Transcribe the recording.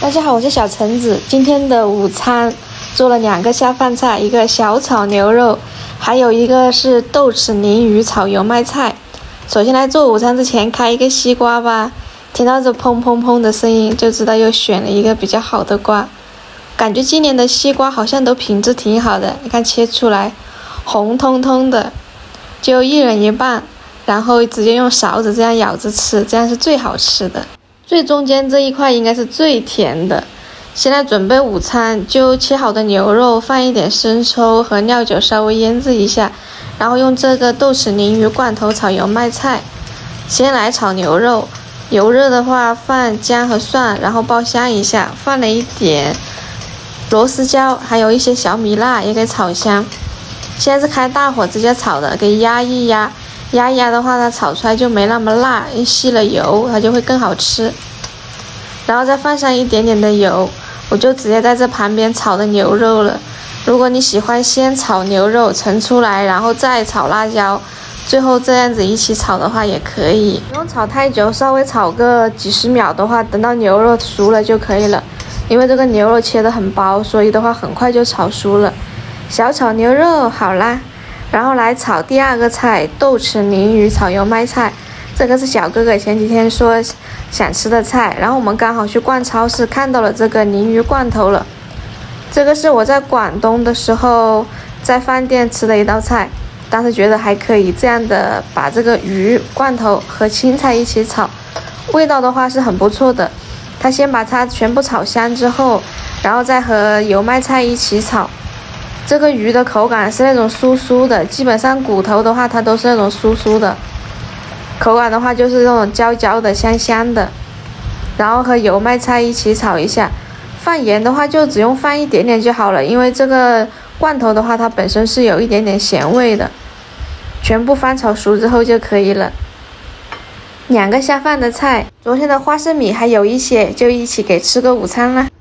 大家好，我是小橙子。今天的午餐做了2个下饭菜，一个小炒牛肉，还有一个是豆豉鲮鱼炒油麦菜。首先来做午餐之前开一个西瓜吧，听到这砰砰砰的声音就知道又选了一个比较好的瓜。感觉今年的西瓜好像都品质挺好的，你看切出来红彤彤的，就一人一半，然后直接用勺子这样舀着吃，这样是最好吃的。最中间这一块应该是最甜的。现在准备午餐，就切好的牛肉放一点生抽和料酒稍微腌制一下，然后用这个豆豉鲮鱼罐头炒油麦菜。先来炒牛肉，油热的话放姜和蒜，然后爆香一下，放了一点螺丝椒，还有一些小米辣也给炒香。现在是开大火直接炒的，给压一压。压一压的话，它炒出来就没那么辣，吸了油它就会更好吃。然后再放上一点点的油，我就直接在这旁边炒的牛肉了。如果你喜欢先炒牛肉盛出来，然后再炒辣椒，最后这样子一起炒的话也可以。不用炒太久，稍微炒个几十秒的话，等到牛肉熟了就可以了。因为这个牛肉切得很薄，所以的话很快就炒熟了。小炒牛肉好啦。然后来炒第2个菜，豆豉鲮鱼炒油麦菜。这个是小哥哥前几天说想吃的菜，然后我们刚好去逛超市看到了这个鲮鱼罐头了。这个是我在广东的时候在饭店吃的一道菜，当时觉得还可以，这样的把这个鱼罐头和青菜一起炒，味道的话是很不错的。他先把它全部炒香之后，然后再和油麦菜一起炒。这个鱼的口感是那种酥酥的，基本上骨头的话它都是那种酥酥的，口感的话就是那种焦焦的香香的。然后和油麦菜一起炒一下，放盐的话就只用放一点点就好了，因为这个罐头的话它本身是有一点点咸味的。全部翻炒熟之后就可以了。2个下饭的菜，昨天的花生米还有一些，就一起给吃个午餐啦。